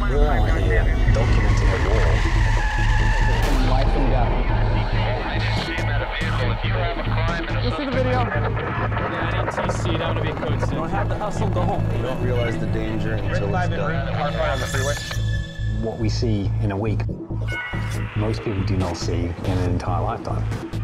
war here, documenting a war. Life and death. I didn't see him at a vehicle. If you have a crime and a You see the video? I didn't see it. I'm gonna be a coach soon. Don't have the hustle, go home. You don't realize the danger until it's done. on the freeway. What we see in a week, most people do not see in an entire lifetime.